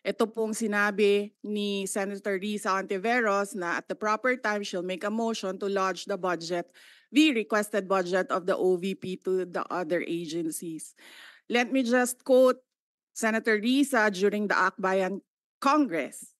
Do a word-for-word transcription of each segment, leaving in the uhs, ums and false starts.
Ito pong sinabi ni Senator Risa Ontiveros na at the proper time she'll make a motion to lodge the budget, the requested budget of the O V P to the other agencies. Let me just quote Senator Risa during the Akbayan Congress.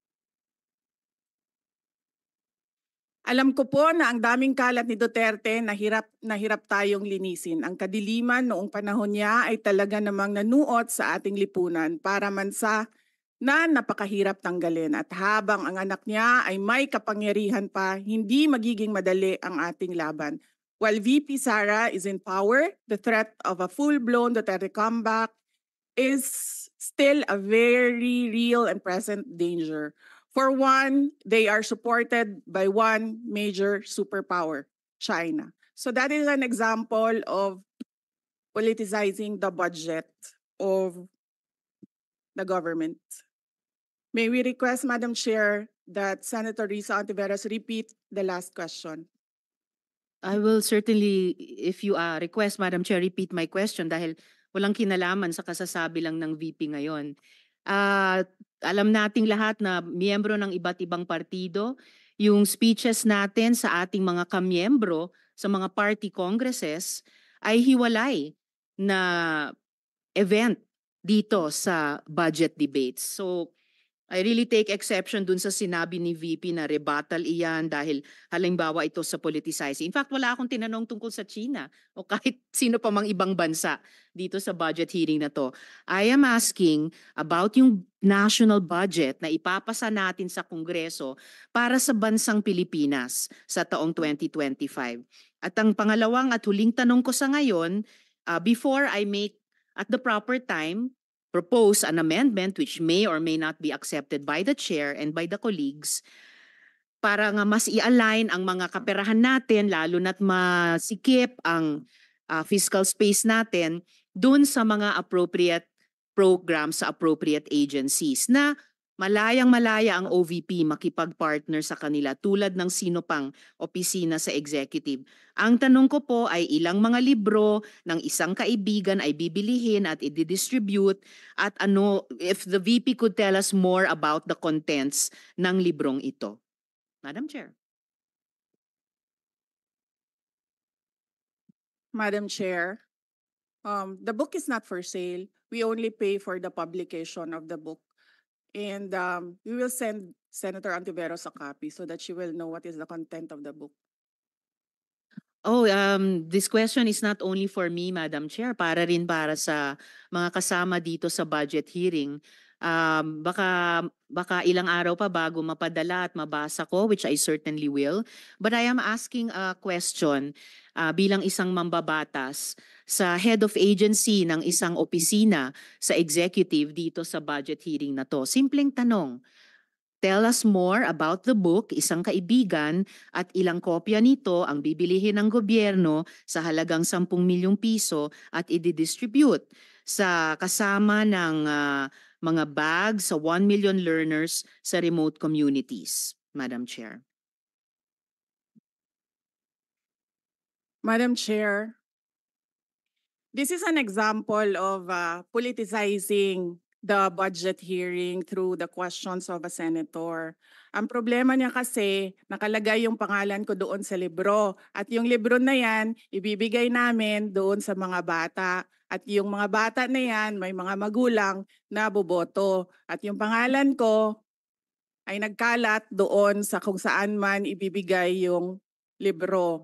Alam ko po na ang daming kalat ni Duterte na hirap, na hirap tayong linisin. Ang kadiliman noong panahon niya ay talaga namang nanuot sa ating lipunan para mansa na napakahirap tanggalin. At habang ang anak niya ay may kapangyarihan pa, hindi magiging madali ang ating laban. While V P Sara is in power, the threat of a full-blown Duterte comeback is still a very real and present danger. For one, they are supported by one major superpower, China. So that is an example of politicizing the budget of the government. May we request, Madam Chair, that Senator Risa Ontiveros repeat the last question. I will certainly, if you uh, request, Madam Chair, repeat my question dahil walang kinalaman sa kasasabi lang ng V P ngayon. Uh, alam nating lahat na miyembro ng iba't ibang partido, yung speeches natin sa ating mga kamiyembro sa mga party congresses ay hiwalay na event dito sa budget debates. So I really take exception dun sa sinabi ni V P na rebuttal iyan dahil halimbawa ito sa politicizing. In fact, wala akong tinanong tungkol sa China o kahit sino pa mang ibang bansa dito sa budget hearing na to. I am asking about yung national budget na ipapasa natin sa Kongreso para sa bansang Pilipinas sa taong twenty twenty-five. At ang pangalawang at huling tanong ko sa ngayon, uh, before I make at the proper time, propose an amendment which may or may not be accepted by the chair and by the colleagues para nga mas i-align ang mga kaperahan natin, lalo na't masikip ang uh, fiscal space natin dun sa mga appropriate programs sa appropriate agencies na malayang-malaya ang O V P makipag-partner sa kanila tulad ng sino pang opisina sa executive. Ang tanong ko po ay ilang mga libro ng isang kaibigan ay bibilihin at i-distribute at ano, if the V P could tell us more about the contents ng librong ito. Madam Chair. Madam Chair, um, the book is not for sale. We only pay for the publication of the book. And um, we will send Senator Ontiveros a copy so that she will know what is the content of the book. Oh, um, this question is not only for me, Madam Chair, para rin para sa mga kasama dito sa budget hearing. Um, baka, baka ilang araw pa bago mapadala at mabasa ko, which I certainly will. But I am asking a question uh, bilang isang mambabatas sa head of agency ng isang opisina sa executive dito sa budget hearing na to. Simpleng tanong. Tell us more about the book, Isang Kaibigan, at ilang kopya nito ang bibilihin ng gobyerno sa halagang sampung milyong piso at i-distribute sa kasama ng uh, mga bags sa one million learners sa remote communities. Madam Chair. Madam Chair, this is an example of uh, politicizing the budget hearing through the questions of a senator. Ang problema niya kasi, nakalagay yung pangalan ko doon sa libro. At yung libro na yan, ibibigay namin doon sa mga bata. At yung mga bata na yan, may mga magulang na boboto. At yung pangalan ko ay nagkalat doon sa kung saan man ibibigay yung libro.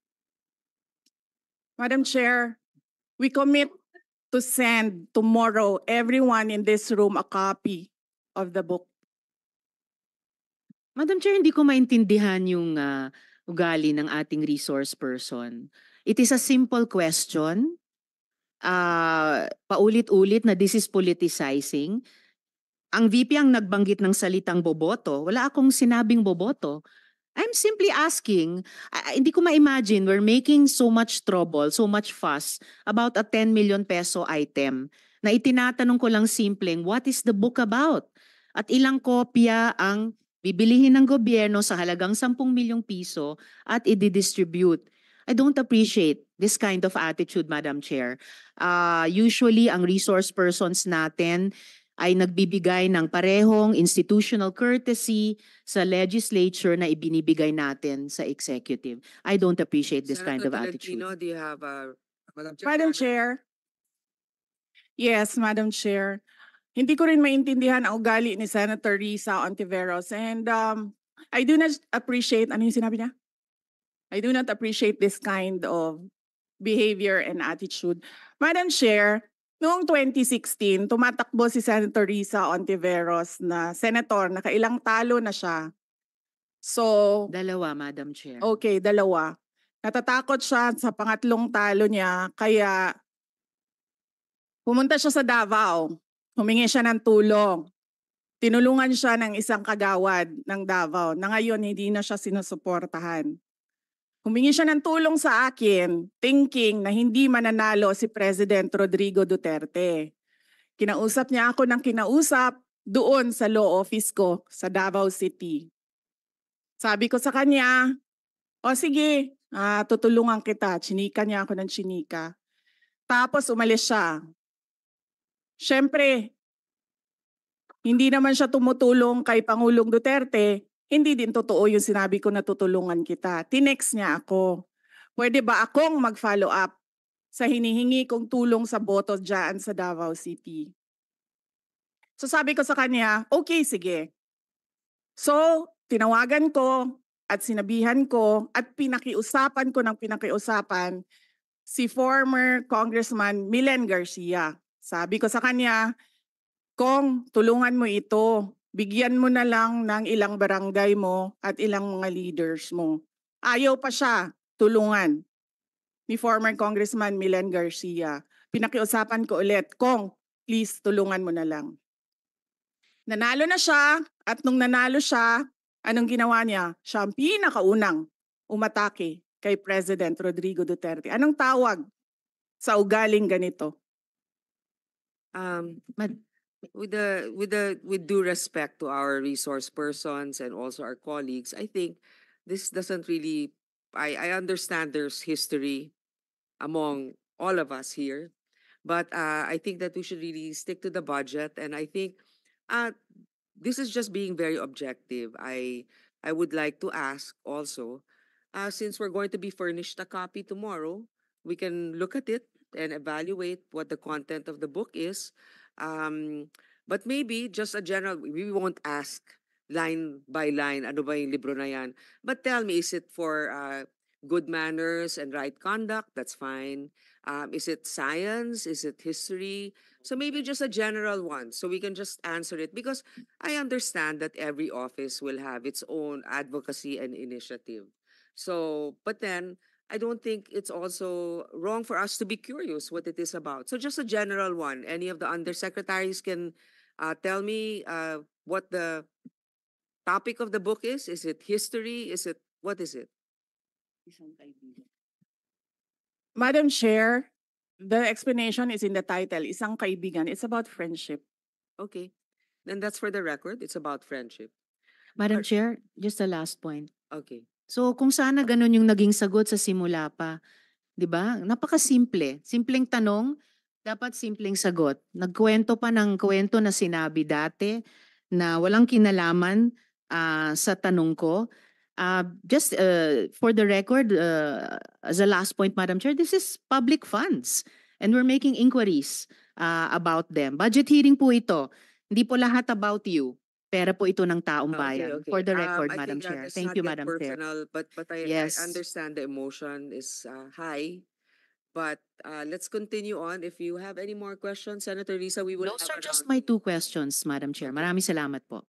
Madam Chair, we commit to send tomorrow everyone in this room a copy of the book. Madam Chair, hindi ko maintindihan yung uh, ugali ng ating resource person. It is a simple question. Uh, paulit-ulit na this is politicizing. Ang V P ang nagbanggit ng salitang boboto. Wala akong sinabing boboto. I'm simply asking, uh, hindi ko ma-imagine we're making so much trouble, so much fuss about a ten million peso item na itinatanong ko lang simpleng, what is the book about? At ilang kopya ang bibilihin ng gobyerno sa halagang sampung milyong piso at i-distribute. I don't appreciate this kind of attitude, Madam Chair. Uh, usually, ang resource persons natin ay nagbibigay ng parehong institutional courtesy sa legislature na ibinibigay natin sa executive. I don't appreciate this kind Senator of attitude. Tolentino, do you have a, Madam Chair? Madam Chair. Yes, Madam Chair. Hindi ko rin maintindihan ang ugali ni Senator Risa Ontiveros, and um, I do not appreciate, ano yung sinabi niya? I do not appreciate this kind of behavior and attitude. Madam Chair, noong twenty sixteen, tumatakbo si Senator Risa Ontiveros na senator, nakailang talo na siya. So, Dalawa, Madam Chair. okay, dalawa. Natatakot siya sa pangatlong talo niya, kaya pumunta siya sa Davao. Humingi siya ng tulong. Tinulungan siya ng isang kagawad ng Davao na ngayon hindi na siya sinusuportahan. Humingi siya ng tulong sa akin, thinking na hindi mananalo si President Rodrigo Duterte. Kinausap niya ako ng kinausap doon sa law office ko sa Davao City. Sabi ko sa kanya, o sige, ah, tutulungan kita. Chinika niya ako ng chinika. Tapos umalis siya. Siyempre, hindi naman siya tumutulong kay Pangulong Duterte. Hindi din totoo yung sinabi ko na tutulungan kita. Tinext niya ako. Pwede ba akong mag-follow up sa hinihingi kong tulong sa boto dyan sa Davao City? So sabi ko sa kanya, okay, sige. So, tinawagan ko at sinabihan ko at pinakiusapan ko ng pinakiusapan si former Congressman Milen Garcia. Sabi ko sa kanya, Kong, tulungan mo ito. Bigyan mo na lang ng ilang barangay mo at ilang mga leaders mo. Ayaw pa siya tulungan ni former Congressman Milen Garcia. Pinakiusapan ko ulit, Kong, please tulungan mo na lang. Nanalo na siya at nung nanalo siya, anong ginawa niya? Siya ang pinakaunang umatake kay President Rodrigo Duterte. Anong tawag sa ugaling ganito? Um, Mad- with the with the with due respect to our resource persons and also our colleagues, I think this doesn't really. I I understand there's history among all of us here, but uh, I think that we should really stick to the budget, and I think uh, this is just being very objective. I I would like to ask also, uh, since we're going to be furnished a copy tomorrow, we can look at it and evaluate what the content of the book is. Um, but maybe just a general, we won't ask line by line, ano ba yung libro na yan? But tell me, is it for uh, good manners and right conduct? That's fine. Um, is it science? Is it history? So maybe just a general one, so we can just answer it. Because I understand that every office will have its own advocacy and initiative. So, but then I don't think it's also wrong for us to be curious what it is about. So just a general one. Any of the undersecretaries can uh, tell me uh, what the topic of the book is. Is it history? Is it, what is it? Madam Chair, the explanation is in the title, Isang Kaibigan. It's about friendship. Okay. Then that's for the record. It's about friendship. Madam Or- Chair, just a last point. Okay. So kung sana ganun yung naging sagot sa simula pa, 'di ba? Napakasimple. Simpleng tanong, dapat simpleng sagot. Nagkwento pa ng kwento na sinabi dati na walang kinalaman ah, sa tanong ko. Ah, just uh, for the record, uh, as a last point, Madam Chair, this is public funds and we're making inquiries ah, about them. Budget hearing po ito. Hindi po lahat about you. Pera po ito ng taong Ah, bayan. okay, okay. For the Um, record, I Madam think, uh, Chair. let's Thank not you, get Madam Chair. personal, but but I, Yes. I understand the emotion is uh, high. But uh, let's continue on. If you have any more questions, Senator Risa, we will Those have are a just round. my two questions, Madam Chair. Okay. Maraming salamat po.